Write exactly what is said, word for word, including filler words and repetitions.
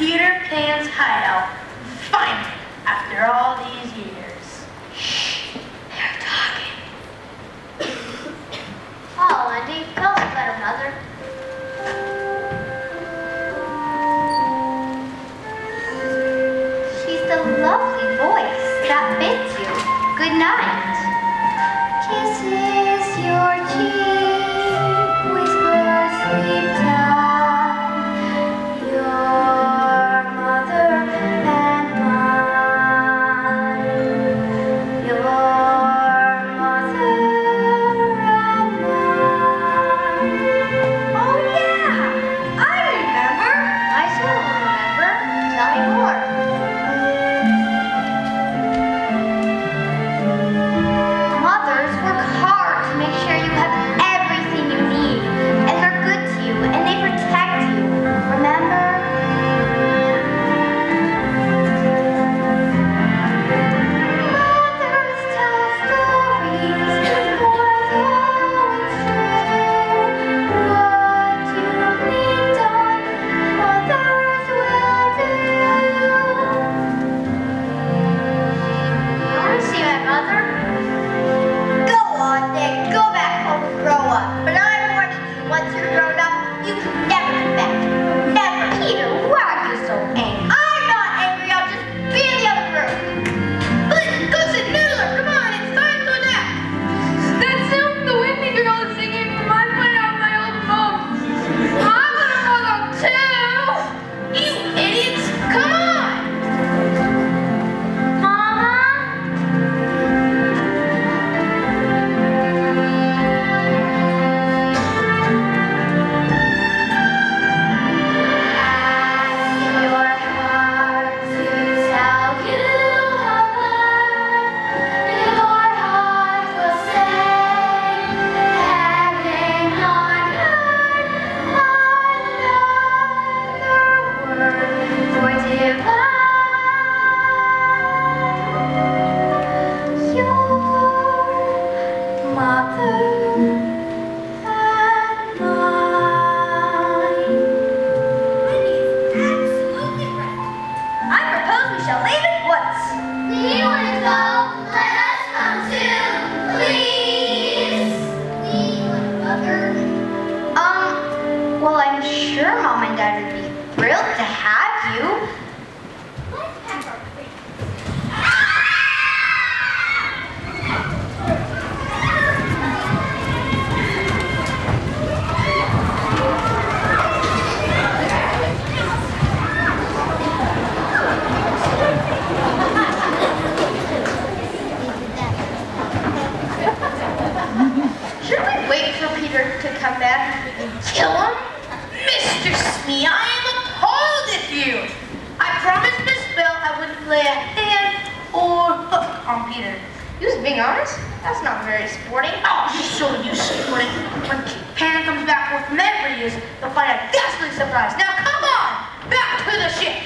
Peter Pan's hideout. Finally, after all these years. Shh, they're talking. Oh, Wendy, tell us about her mother. She's the lovely voice that bids you good night. Kisses your cheek, whispers sleep tight. Your mother and mine. Your mother and mine. Oh yeah, I remember. I still remember. Tell me more. Mothers work hard to make sure you have everything you need, and they're good to you, and they protect you. Remember? Mothers tell stories more though it's true. What you need done, mothers will do. I want to see my mother. Go on, Nick. Go back home and grow up. But I'm warning you, once you're grown up, you can never come back. Never. Peter, why are you so angry? I'm not angry. I'll just be in the other room. Listen, listen, Noodler, come on, it's time to nap. That sound the windy girl is singing reminds me of my old mom. I'm gonna mother too. You idiots, come on. Mama? Ask your heart to tell you how much your heart will say. Having not heard another word or divine. Your mother and mine. Absolutely right. I propose we shall leave at once. We want to go. Let us come too, please. We want mother. Um, well, I'm sure Mom and Dad would be thrilled to have you. Let's have our break. Should we wait for Peter to come back and kill him? Mister Smee, I am appalled at you. I promised Miss Bell I wouldn't lay a hand or hook on Peter. You was being honest? That's not very sporting. Oh, I'll show you sporting. When Pan comes back with memories, you'll find a ghastly surprise. Now come on, back to the ship.